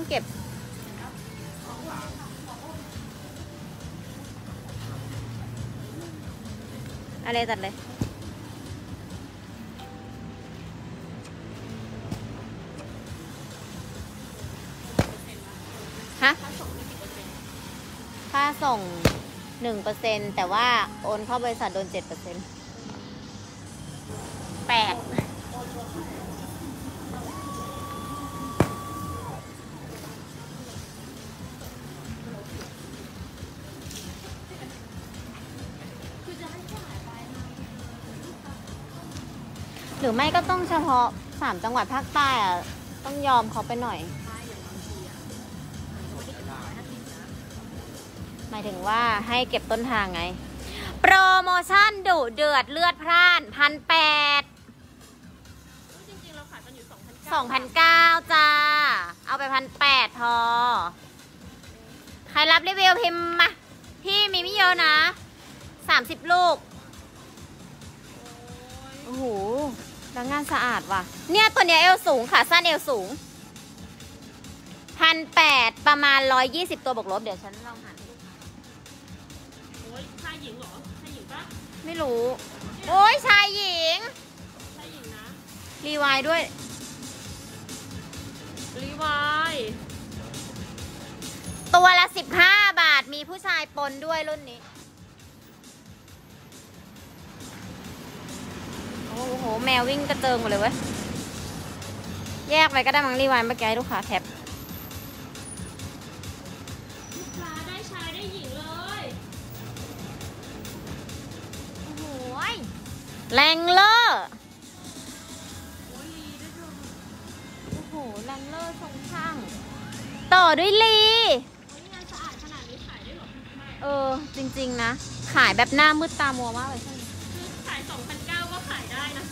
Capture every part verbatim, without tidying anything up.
เก็บอะไรตัดเลยฮะค่าส่งหนึ่งเปอร์เซ็นต์แต่ว่าโอนเข้าบริษัทโดนเจ็ดเปอร์เซ็นต์แปลกหรือไม่ก็ต้องเฉพาะสามจังหวัดภาคใต้อะต้องยอมเขาไปหน่อยหมายถึงว่าให้เก็บต้นทางไงโปรโมชั่นดุเดือดเลือดพร่านพันแปดจริงๆเราขายกันอยู่สองพันเก้าจ้าเอาไปพันแปดพอใครรับรีวิวพิมพ์มาพี่มีไม่เยอะนะสามสิบลูกโอ้โหแล้วงานสะอาดว่ะเนี่ยตัวเนี้ยเอวสูงขาสั้นเอวสูงพันแปดประมาณร้อยยี่สิบตัวบวกลบเดี๋ยวฉันลองหาให้ลูกค้าโอ้ยชายหญิงเหรอชายหญิงปะไม่รู้โอ้ยชายหญิงชายหญิงนะรีวายด้วยรีวายตัวละสิบห้าบาทมีผู้ชายปนด้วยรุ่นนี้โอ้โหแมววิ่งกระเจิงหมดเลยเว้ยแยกไปก็ได้มั้งรีวายเมื่อกี้ให้ลูกค้าแคปลูกค้าได้ชายได้หญิงเลยโอ้โหแรงเลอร์โอ้โหแรงเลอร์ทรงช่างต่อด้วยลีงานสะอาดขนาดนี้ขายได้หรอเออจริงๆนะขายแบบหน้ามืดตามัวมากเลยใช่ไหมขาย สองพันเก้าร้อย ก็ขายได้นะ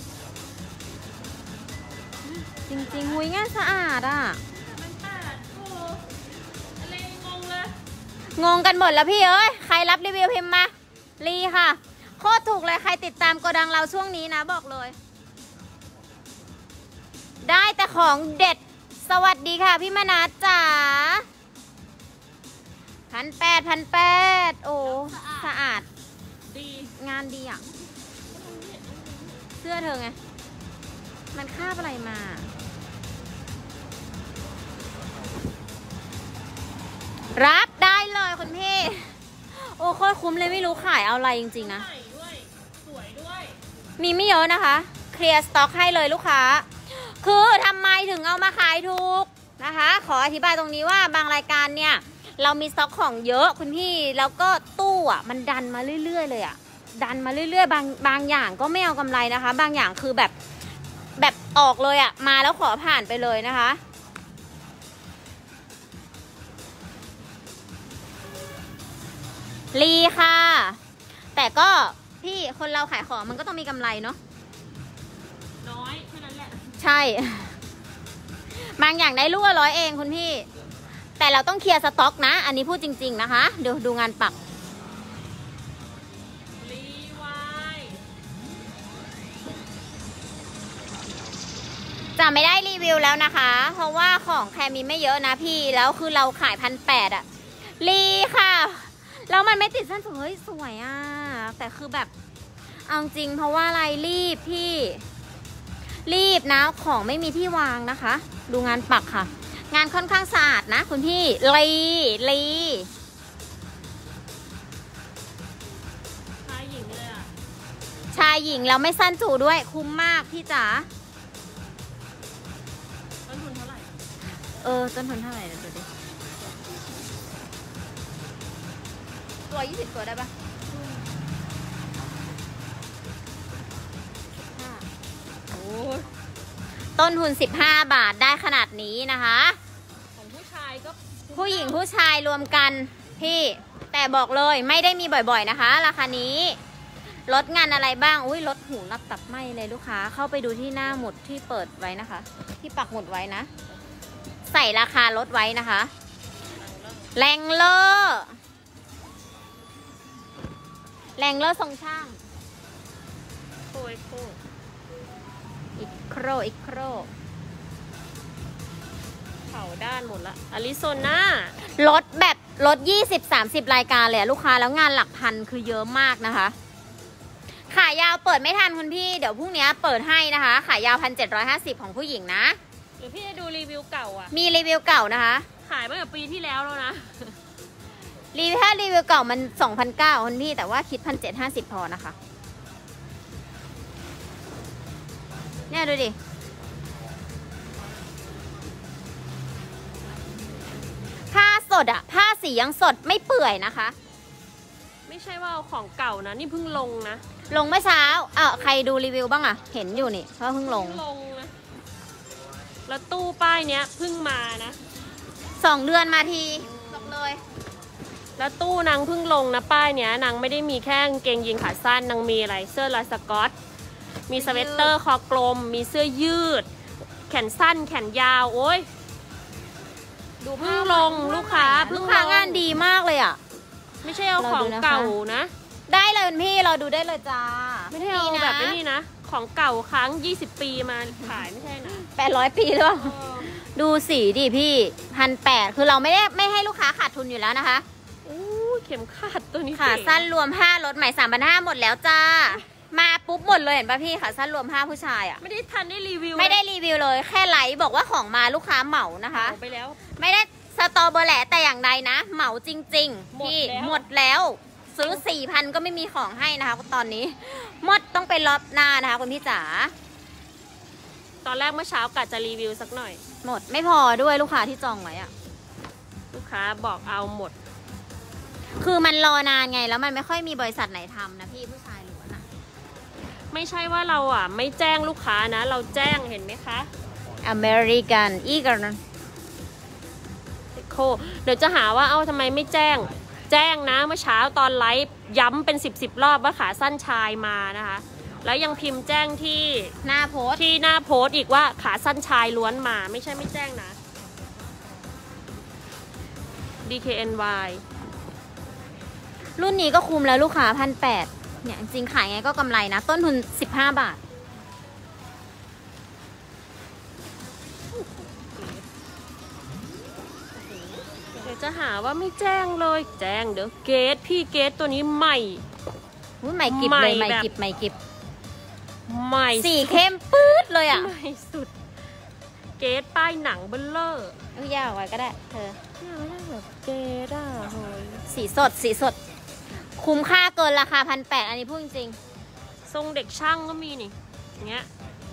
จริงๆหุยงานสะอาดอ่ะมันสะอาดโอ้อะไรงงเลยงงกันหมดแล้วพี่เอ้ยใครรับรีวิวพิมพ์มาลีค่ะโคตรถูกเลยใครติดตามโกดังเราช่วงนี้นะบอกเลยได้แต่ของเด็ดสวัสดีค่ะพี่มนัสจ๋าพันแปดพันแปดโอ้สะอาดดีงานดีอ่ะเสื้อเธอไงมันคาบอะไรมารับได้เลยคุณพี่โอ้โคตรคุ้มเลยไม่รู้ขายเอาอะไรจริงๆนะสวยด้วยมีไม่เยอะนะคะเคลียร์สต็อกให้เลยลูกค้าคือทำไมถึงเอามาขายถูกนะคะขออธิบายตรงนี้ว่าบางรายการเนี่ยเรามีสต็อกของเยอะคุณพี่แล้วก็ตู้อ่ะมันดันมาเรื่อยๆเลยอ่ะดันมาเรื่อยๆบางบางอย่างก็ไม่เอากำไรนะคะบางอย่างคือแบบแบบออกเลยอ่ะมาแล้วขอผ่านไปเลยนะคะลีค่ะแต่ก็พี่คนเราขายของมันก็ต้องมีกำไรเนาะน้อยแค่นั้นแหละใช่บางอย่างได้ลูกละร้อยเองคุณพี่แต่เราต้องเคลียร์สต็อกนะอันนี้พูดจริงๆนะคะเดี๋ยวดูงานปักรีวายจะไม่ได้รีวิวแล้วนะคะเพราะว่าของแค่มีไม่เยอะนะพี่แล้วคือเราขายพันแปดอะรีค่ะแล้วมันไม่ติดสั้นเฮ้ยสวยอ่ะแต่คือแบบเอาจริงเพราะว่าอะไรรีบพี่รีบนะของไม่มีที่วางนะคะดูงานปักค่ะงานค่อนข้างสะอาดนะคุณพี่ลีลีชายหญิงเลยอ่ะชายหญิงแล้วไม่สั้นจู่ด้วยคุ้มมากพี่จ๋าต้นทุนเท่าไหร่เออต้นทุนเท่าไหร่เดี๋ยวดูดิตัวยี่สิบตัวได้ปะโอ้ต้นทุนสิบห้าบาทได้ขนาดนี้นะคะของผู้ชายก็ผู้หญิงผู้ชายรวมกันพี่แต่บอกเลยไม่ได้มีบ่อยๆนะคะราคานี้ลดงานอะไรบ้างอุ้ยลดหูรับตับไหมเลยลูกค้าเข้าไปดูที่หน้าหมุดที่เปิดไว้นะคะที่ปักหมุดไว้นะใส่ราคาลดไว้นะคะแรงเลอร์แรงเลอร์ทรงช่างโอ้ยโคอีกโครอีกโครเผาด้านหมดละอาริโซนาลดแบบลด ยี่สิบ สามสิบ รายการเลยลูกค้าแล้วงานหลักพันคือเยอะมากนะคะขายาวเปิดไม่ทันคุณพี่เดี๋ยวพรุ่งนี้เปิดให้นะคะขายาว หนึ่งพันเจ็ดร้อยห้าสิบ ของผู้หญิงนะหรือพี่จะดูรีวิวเก่าอ่ะมีรีวิวเก่านะคะขายมาตั้งแต่ปีที่แล้วแล้วนะรีวิวถ้ารีวิวเก่ามัน สองพันเก้าร้อย คุณพี่แต่ว่าคิด หนึ่งพันเจ็ดร้อยห้าสิบ พอนะคะเนี่ยดูดิผ้าสดอะผ้าสียังสดไม่เปื่อยนะคะไม่ใช่ว่าเอาของเก่านะนี่เพิ่งลงนะลงเมื่อเช้าเออใครดูรีวิวบ้างอะเห็นอยู่นี่ว่าเพิ่งลงลงนะแล้วตู้ป้ายเนี้ยเพิ่งมานะสองเดือนมาทีบอกเลยแล้วตู้นางเพิ่งลงนะป้ายเนี้ยนางไม่ได้มีแค่กางเกงยีนขาสั้นนางมีอะไรเสื้อลายสก๊อตมีสเวตเตอร์คอกลมมีเสื้อยืดแขนสั้นแขนยาวโอ้ยดูเพิ่งลงลูกค้าลูกค้างานดีมากเลยอ่ะไม่ใช่เอาของเก่านะได้เลยพี่เราดูได้เลยจ้าไม่ได้เอาแบบนี้นะของเก่าค้างยี่สิบปีมาขายไม่ใช่นะแปดร้อยปีหรือเปล่าดูสีดิพี่พันแปดคือเราไม่ได้ไม่ให้ลูกค้าขาดทุนอยู่แล้วนะคะอู้เข็มขัดตัวนี้ขาสั้นรวมห้ารถใหม่สามพันห้าหมดแล้วจ้ามาปุ๊บหมดเลยเห็นป่ะพี่ขาสั้นรวมห้าผู้ชายอ่ะไม่ได้ทันได้รีวิวไม่ได้รีวิวเลยแค่ไลฟ์บอกว่าของมาลูกค้าเหมานะคะไปแล้วไม่ได้สตอเบอร์แหละแต่อย่างใดนะเหมาจริงๆพี่หมดแล้วซื้อสี่พันก็ไม่มีของให้นะคะตอนนี้หมดต้องเป็นรอบหน้านะคะคุณพี่จ๋าตอนแรกเมื่อเช้ากะจะรีวิวสักหน่อยหมดไม่พอด้วยลูกค้าที่จองไว้อะลูกค้าบอกเอาหมดคือมันรอนานไงแล้วมันไม่ค่อยมีบริษัทไหนทำนะพี่ผู้ชายล้วนอะไม่ใช่ว่าเราอ่ะไม่แจ้งลูกค้านะเราแจ้งเห็นไหมคะอเมริกันอีกนะโคเดี๋ยวจะหาว่าเอ้าทำไมไม่แจ้งแจ้งนะเมื่อเช้าตอนไลฟ์ย้ำเป็นสิบสิบรอบว่าขาสั้นชายมานะคะแล้วยังพิมพ์แจ้งที่หน้าโพสที่หน้าโพสอีกว่าขาสั้นชายล้วนมาไม่ใช่ไม่แจ้งนะ ดี เค เอ็น วายรุ่นนี้ก็คุ้มแล้วลูกค้าพันแปดเนี่ยจริงขายไงก็กำไรนะต้นทุนสิบห้าบาทเดี๋ยวจะหาว่าไม่แจ้งเลยแจ้งเดี๋ยวเกตพี่เกตตัวนี้ใหม่ใหม่กิบเลยใหม่กิบใหม่กิบใหม่สีเข้มปื๊ดเลยอ่ะใหม่สุดเกตป้ายหนังเบลเลอร์เอายาวไว้ก็ได้เธอแบบเกตอ่ะเฮ้ยสีสดสีสดคุ้มค่าเกินราคาพันแปดอันนี้พูดจริงทรงเด็กช่างก็มีนี่อย่างเงี้ย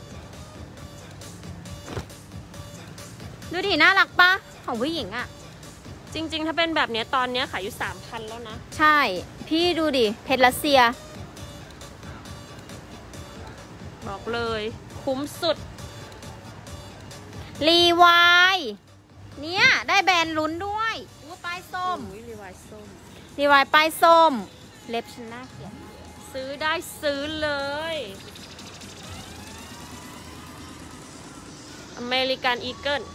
ดูดิน่ารักปะของผู้หญิงอ่ะจริงๆถ้าเป็นแบบนี้ตอนนี้ขายอยู่สามพันแล้วนะใช่พี่ดูดิเพชรรัสเซียบอกเลยคุ้มสุดรีวายเนี่ยได้แบรนด์ลุ้นด้วยอู้ป้ายส้มรีวายส้มรีวายป้ายส้มเล็บฉันน่าเกลียดซื้อได้ซื้อเลยอเมริกันอีเกิล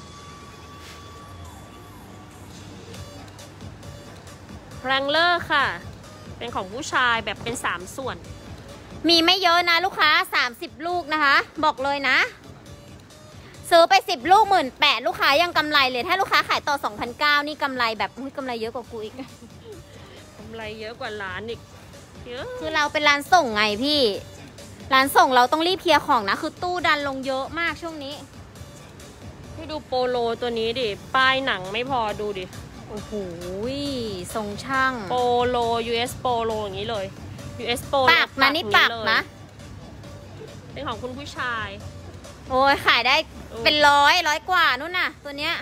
แรงเลอร์ค่ะเป็นของผู้ชายแบบเป็นสามส่วนมีไม่เยอะนะลูกค้าสามสิบลูกนะคะบอกเลยนะซื้อไปสิบลูกหมื่นแปดลูกค้ายังกำไรเลยถ้าลูกค้าขายต่อ สองพันเก้าร้อย นี่กำไรแบบกำไรเยอะกว่ากูอีกกำไรเยอะกว่าร้านอีกเยอะคือเราเป็นร้านส่งไงพี่ร้านส่งเราต้องรีบเคลียร์ของนะคือตู้ดันลงเยอะมากช่วงนี้ให้ดูโปโลตัวนี้ดิป้ายหนังไม่พอดูดิโอ้โหทรงช่างโปโล ยู เอส โปโลอย่างนี้เลย ยู เอส โปโลปักนะนี่ปักนะเป็นของคุณผู้ชายโอ้ยขายได้เป็นร้อยร้อยกว่านู่นน่ะตัวเนี้ย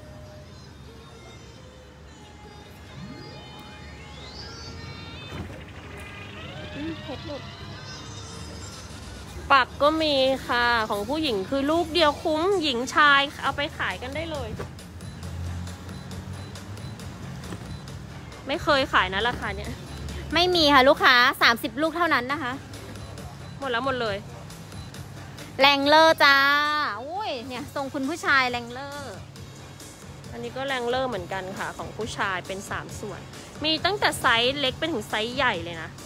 เพชรหลุดปักก็มีค่ะของผู้หญิงคือลูกเดียวคุ้มหญิงชายเอาไปขายกันได้เลยไม่เคยขายนะราคาเนี้ยไม่มีค่ะลูกค้าสามสิบลูกเท่านั้นนะคะหมดแล้วหมดเลยแรงเลอร์จ้าอุ้ยเนี่ยทรงคุณผู้ชายแรงเลอร์อันนี้ก็แรงเลอร์เหมือนกันค่ะของผู้ชายเป็นสามส่วนมีตั้งแต่ไซส์เล็กไปถึงไซส์ใหญ่เลยนะ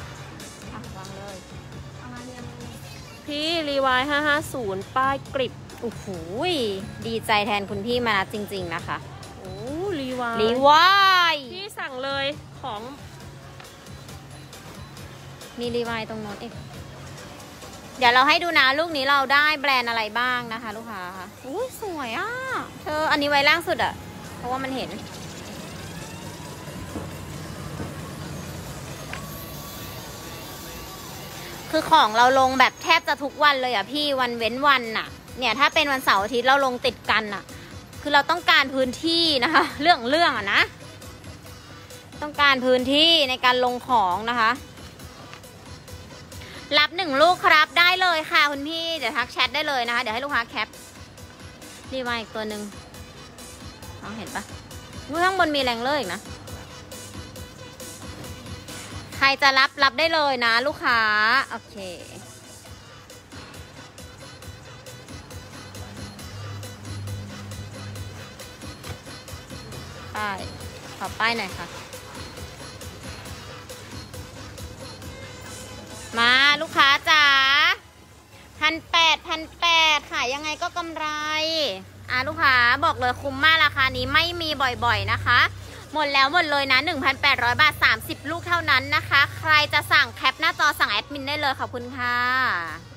วางเลยพี่รีวายห้าห้าศูนย์ป้ายกริบโอ้โหดีใจแทนคุณพี่มานะจริงๆนะคะโอ้รีวายรีวายพี่สั่งเลยของมีรีวายตรงโน้นอีกเดี๋ยวเราให้ดูนะลูกนี้เราได้แบรนด์อะไรบ้างนะคะ ลูกค้าค่ะอุ้ยสวยอ่ะเธออันนี้ไว้ล่างสุดอ่ะเพราะว่ามันเห็นคือของเราลงแบบแทบจะทุกวันเลยอ่ะพี่วันเว้นวันน่ะเนี่ยถ้าเป็นวันเสาร์อาทิตย์เราลงติดกันน่ะคือเราต้องการพื้นที่นะคะเรื่องเรื่องอ่ะนะต้องการพื้นที่ในการลงของนะคะรับหนึ่งลูกครับได้เลยค่ะคุณพี่เดี๋ยวทักแชทได้เลยนะคะเดี๋ยวให้ลูกค้าแคปรีวายอีกตัวหนึ่งน้องเห็นปะข้างบนมีแรงเลอร์อีกนะใครจะรับรับได้เลยนะลูกค้าโอเคป้ายขอป้ายหน่อยค่ะมาลูกค้าจ๋าพันแปดพันแปดขายยังไงก็กำไรอ่ะลูกค้าบอกเลยคุ้มมากราคานี้ไม่มีบ่อยๆนะคะหมดแล้วหมดเลยนะ หนึ่งพันแปดร้อย บาทสามสิบลูกเท่านั้นนะคะใครจะสั่งแคปหน้าจอสั่งแอดมินได้เลยขอบคุณค่ะ